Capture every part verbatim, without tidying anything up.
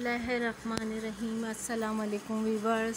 बिस्मिल्लाहिर्रहमानिर्रहीम। अस्सलाम वालेकुम वीवर्स,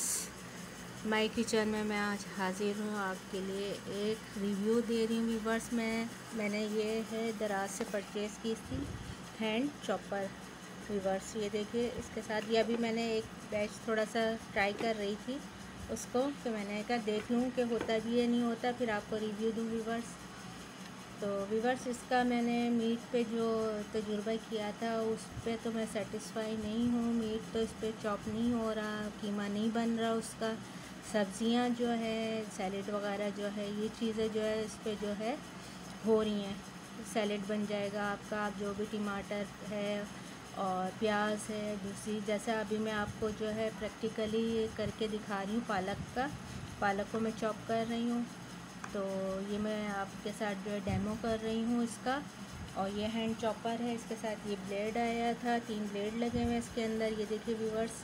माय किचन में मैं आज हाज़िर हूँ आपके लिए एक रिव्यू दे रही हूँ वीवर्स। मैं मैंने ये है दराज से परचेज़ की थी हैंड चॉपर वीवर्स। ये देखिए इसके साथ ये अभी मैंने एक बैच थोड़ा सा ट्राई कर रही थी उसको, तो मैंने कहा देख लूँ कि होता भी है नहीं होता, फिर आपको रिव्यू दूँ वीवर्स। तो वीवर्स इसका मैंने मीट पे जो तजुर्बा किया था उस पे तो मैं सेटिस्फाई नहीं हूँ। मीट तो इस पर चॉप नहीं हो रहा, कीमा नहीं बन रहा उसका। सब्ज़ियाँ जो है सैलेड वगैरह जो है ये चीज़ें जो है इस पे जो है हो रही हैं। सैलेड बन जाएगा आपका, आप जो भी टमाटर है और प्याज है दूसरी, जैसा अभी मैं आपको जो है प्रैक्टिकली करके दिखा रही हूँ पालक का। पालक को मैं चॉप कर रही हूँ, तो ये मैं आपके साथ जो है डेमो कर रही हूँ इसका। और ये हैंड चॉपर है, इसके साथ ये ब्लेड आया था, तीन ब्लेड लगे हुए हैं इसके अंदर, ये देखिए व्यूअर्स।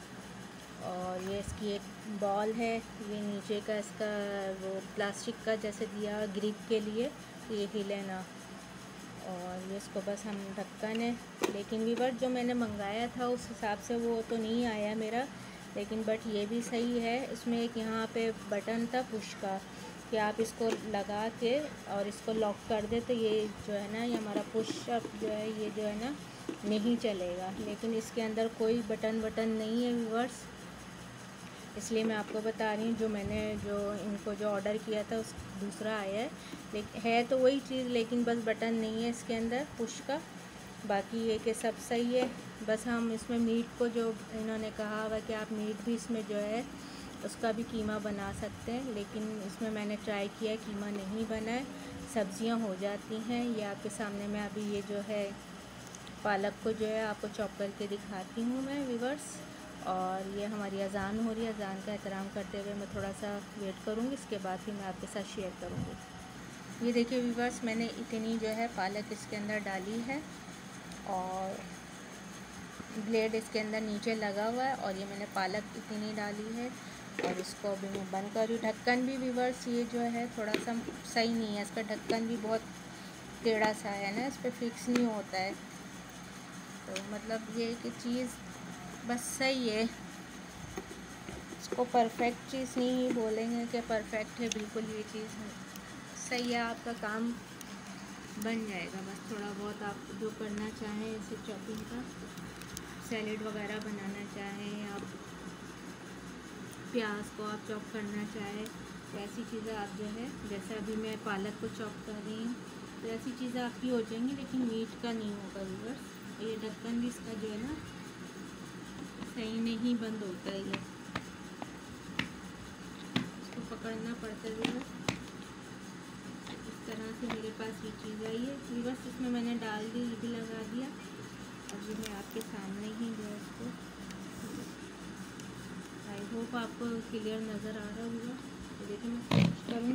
और ये इसकी एक बॉल है, ये नीचे का इसका वो प्लास्टिक का जैसे दिया ग्रिप के लिए, तो ये हिले ना। और ये इसको बस हम ढक्कन है, लेकिन व्यूअर्स जो मैंने मंगाया था उस हिसाब से वो तो नहीं आया मेरा, लेकिन बट ये भी सही है। इसमें एक यहाँ पे बटन था पुश का कि आप इसको लगा के और इसको लॉक कर दे, तो ये जो है ना ये हमारा पुश अप जो है ये जो है ना नहीं चलेगा। लेकिन इसके अंदर कोई बटन बटन नहीं है व्यूअर्स, इसलिए मैं आपको बता रही हूँ। जो मैंने जो इनको जो ऑर्डर किया था उस दूसरा आया है, लेकिन है तो वही चीज़, लेकिन बस बटन नहीं है इसके अंदर पुश का। बाकी ये कि सब सही है। बस हम इसमें मीट को जो इन्होंने कहा हुआ कि आप मीट भी इसमें जो है उसका भी कीमा बना सकते हैं, लेकिन इसमें मैंने ट्राई किया कीमा नहीं बना है, सब्जियां हो जाती हैं। ये आपके सामने मैं अभी ये जो है पालक को जो है आपको चॉप करके दिखाती हूँ मैं व्यूअर्स। और ये हमारी अज़ान हो रही है, अज़ान का एहतराम करते हुए मैं थोड़ा सा वेट करूँगी, इसके बाद फिर मैं आपके साथ शेयर करूँगी। ये देखिए व्यूअर्स, मैंने इतनी जो है पालक इसके अंदर डाली है और ब्लेड इसके अंदर नीचे लगा हुआ है, और ये मैंने पालक इतनी डाली है। और इसको अभी मैं बंद कर रही हूँ। ढक्कन भी व्यूअर्स ये जो है थोड़ा सा सही नहीं है, इसका ढक्कन भी बहुत टेढ़ा सा है ना, इस पर फिक्स नहीं होता है। तो मतलब ये कि चीज़ बस सही है, इसको परफेक्ट चीज़ नहीं बोलेंगे कि परफेक्ट है, बिल्कुल ये चीज़ सही है। आपका काम बन जाएगा, बस थोड़ा बहुत आप जो करना चाहें इसे चॉपिंग का, सैलेड वगैरह बनाना चाहें, आप प्याज को आप चॉप करना चाहें, तो ऐसी चीज़ें आप जो है जैसे अभी मैं पालक को चॉप कर रही हूँ, तो ऐसी चीज़ें आपकी हो जाएंगी, लेकिन मीट का नहीं होगा व्यूअर्स। और ये ढक्कन भी इसका जो है ना सही नहीं बंद होता है, ये इसको पकड़ना पड़ता है व्यूअर्स। इस तरह से मेरे पास ये चीज़ आई है व्यूअर्स, इसमें मैंने डाल दी, ये भी लगा दिया। अभी मैं आपके सामने ही जो है इसको, आई होप आपको क्लियर नज़र आ रहा होगा। तो देखिए मैं कोशिश करूँ,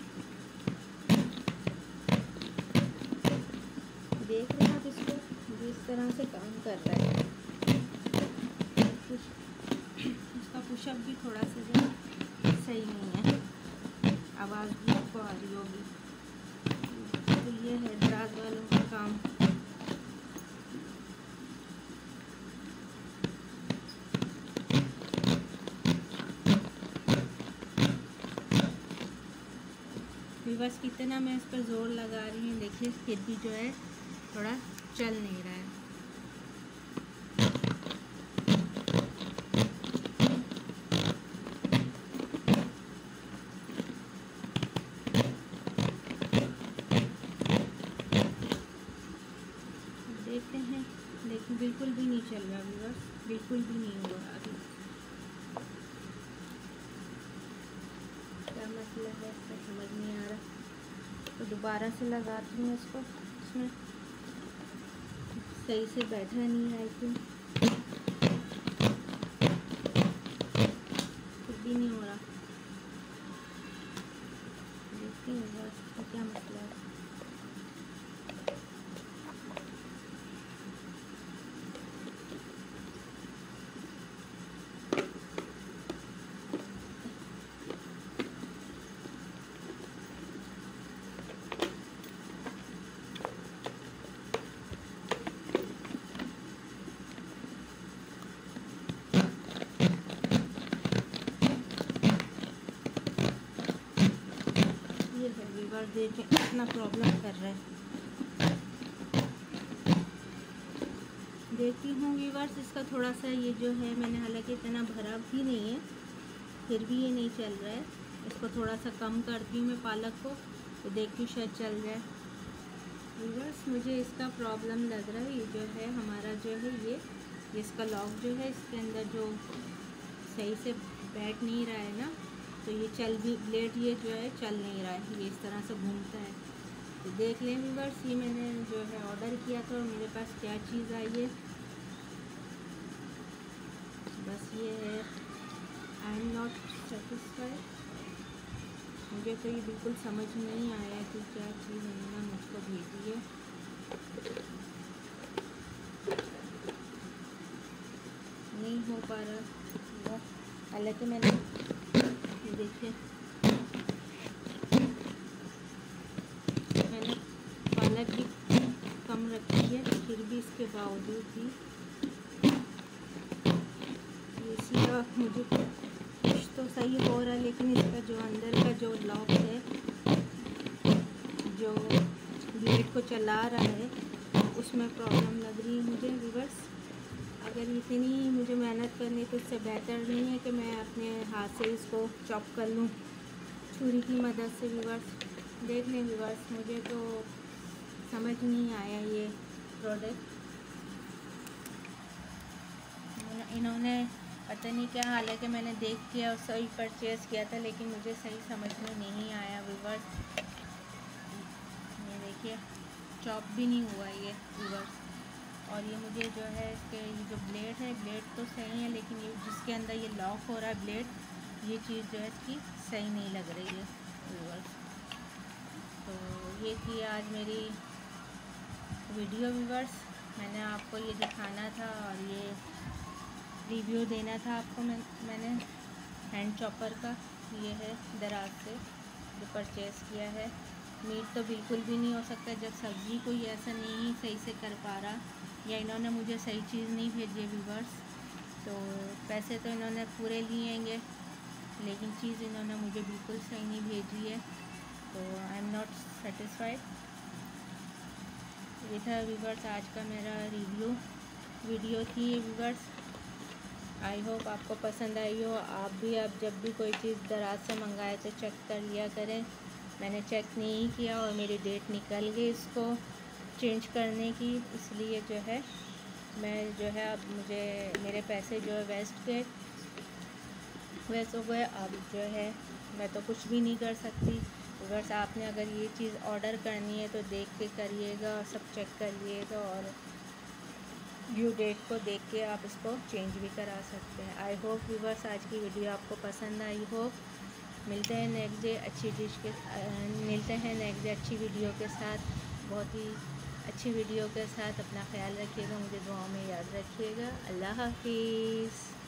देख रहे हैं आप इसको, जिस तरह से काम कर रहा है। पुश, इसका पुशअप भी थोड़ा सा जो सही नहीं है, आवाज़ भी आपको आ रही होगी। तो ये है दराज वालों का काम। बस कितना मैं इस पर ज़ोर लगा रही हूँ, देखिए फिर भी जो है थोड़ा चल नहीं रहा है। देखते हैं, लेकिन बिल्कुल भी नहीं चल रहा व्यूअर्स, बिल्कुल भी नहीं हो रहा अभी। क्या मसला है इसका समझ नहीं आ रहा, तो दोबारा से लगाती हूँ इसको। इसमें सही से बैठा नहीं है, आई थिंक कुछ भी नहीं हो रहा। देखते हैं बस इसका क्या मसला है। देखें इतना प्रॉब्लम कर रहा है। देखती हूँ व्यूअर्स, इसका थोड़ा सा ये जो है, मैंने हालांकि इतना भरा भी नहीं है, फिर भी ये नहीं चल रहा है। इसको थोड़ा सा कम करती हूँ मैं पालक को, तो देखती हूँ शायद चल जाए। व्यूअर्स, मुझे इसका प्रॉब्लम लग रहा है, ये जो है हमारा जो है ये इसका लॉक जो है, इसके अंदर जो सही से बैठ नहीं रहा है ना, तो ये चल भी ब्लेड ये जो है चल नहीं रहा है, ये इस तरह से घूमता है। तो देख लें व्यूअर्स, ये मैंने जो है ऑर्डर किया था और मेरे पास क्या चीज़ आई है। बस ये है, आई एम नॉट सेटिस्फाइड। मुझे तो ये बिल्कुल समझ नहीं आया कि क्या चीज़ इन्होंने मुझको भेजी है। नहीं हो पा रहा, हालांकि मैंने ये देखिए, मैंने पालक भी कम रखी है, फिर भी इसके बावजूद भी ये सीधा मुझे कुछ तो सही हो रहा है, लेकिन इसका जो अंदर का जो लॉक है, जो ब्लेड को चला रहा है, उसमें प्रॉब्लम लग रही है मुझे व्यूअर्स। अगर इतनी मुझे मेहनत करनी तो इससे बेहतर नहीं है कि मैं अपने हाथ से इसको चॉप कर लूँ छुरी की मदद से। व्यूअर्स देख लें व्यूअर्स, मुझे तो समझ नहीं आया ये प्रोडक्ट। इन्होंने पता नहीं क्या, हालांकि मैंने देख किया और सही परचेज़ किया था, लेकिन मुझे सही समझ में नहीं आया व्यूअर्स। ये देखिए चॉप भी नहीं हुआ ये व्यूअर्स। और ये मुझे जो है इसके ये जो ब्लेड है, ब्लेड तो सही है, लेकिन ये जिसके अंदर ये लॉक हो रहा है ब्लेड, ये चीज़ जो है इसकी सही नहीं लग रही है व्यूअर्स। तो ये थी आज मेरी वीडियो व्यूअर्स, मैंने आपको ये दिखाना था और ये रिव्यू देना था आपको। मैं मैंने हैंड चॉपर का ये है दराज से जो परचेज़ किया है। मीट तो बिल्कुल भी नहीं हो सकता जब सब्ज़ी कोई ऐसा नहीं सही से कर पा रहा, या इन्होंने मुझे सही चीज़ नहीं भेजी है व्यूअर्स। तो पैसे तो इन्होंने पूरे लिए होंगे, लेकिन चीज़ इन्होंने मुझे बिल्कुल सही नहीं भेजी है, तो आई एम नॉट सेटिस्फाइड। ये था व्यूअर्स आज का मेरा रिव्यू वीडियो थी व्यूअर्स। आई होप आपको पसंद आई हो। आप भी अब जब भी कोई चीज़ दराज से मंगाए तो चेक कर लिया करें। मैंने चेक नहीं किया और मेरी डेट निकल गई इसको चेंज करने की, इसलिए जो है मैं जो है अब मुझे मेरे पैसे जो है वेस्ट गए वेस्ट हो गए। अब जो है मैं तो कुछ भी नहीं कर सकती। बस आपने अगर ये चीज़ ऑर्डर करनी है तो देख के करिएगा, सब चेक करिएगा और ड्यू डेट को देख के आप इसको चेंज भी करा सकते हैं। आई होप व्यूअर्स आज की वीडियो आपको पसंद आई हो। मिलते हैं नेक्स्ट डे अच्छी डिश के मिलते हैं नेक्स्ट डे अच्छी वीडियो के साथ, बहुत ही अच्छी वीडियो के साथ। अपना ख्याल रखिएगा, मुझे दुआओं में याद रखिएगा। अल्लाह हाफिज़।